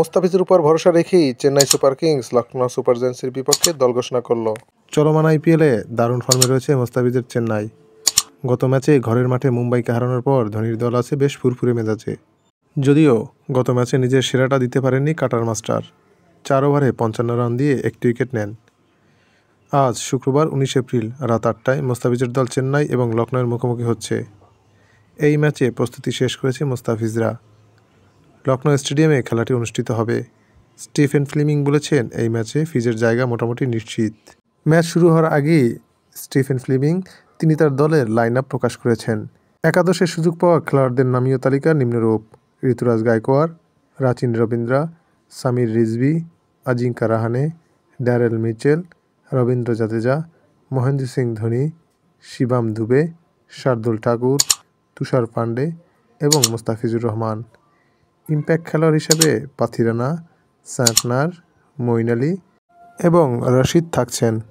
মোস্তাফিজের উপর ভরসা রেখেই Chennai Super Kings Lucknow Super জায়ান্টসের বিপক্ষে দল ঘোষণা করল। চলমান আইপিএলে দারুণ ফর্মে রয়েছে মোস্তাফিজের চেন্নাই। গত ম্যাচে ঘরের মাঠে মুম্বাইকে হারানোর পর ধোনির দল আছে বেশ ফুরফুরে মেজাজে। যদিও গত ম্যাচে নিজের সেরাটা দিতে পারেননি কাটার মাস্টার। 4 ওভারে 55 রান দিয়ে একটি উইকেট নেন। আজ শুক্রবার 19 এপ্রিল রাত 8টায় মোস্তাফিজের দল চেন্নাই এবং লখনৌয়ের মুখোমুখি হচ্ছে। এই ম্যাচে প্রস্তুতি শেষ করেছে মোস্তাফিজরা। লখনৌ স্টেডিয়ামে খেলাটি অনুষ্ঠিত হবে। স্টিফেন ফ্লেমিং বলেছেন, এই ম্যাচে ফিজের জায়গা মোটামুটি নিশ্চিত। ম্যাচ শুরু হওয়ার আগেই স্টিফেন ফ্লেমিং তিনি তার দলের লাইন আপ প্রকাশ করেছেন। একাদশের সুযোগ পাওয়া খেলোয়াড়দের নামীয় তালিকা নিম্নরূপ: ঋতুরাজ গায়কোয়াড়, রাচিন রবীন্দ্রা, সামির রিজভি, আজিঙ্কা রাহানে, ড্যারেল মিচেল, রবীন্দ্র জাদেজা, মহেন্দ্র সিং ধোনি, শিবাম দুবে, শার্দুল ঠাকুর, তুষার পান্ডে এবং মোস্তাফিজুর রহমান। ইম্প্যাক্ট খেলোয়াড় হিসেবে পাথিরানা, সান্টনার, মঈন আলী এবং রশিদ থাকছেন।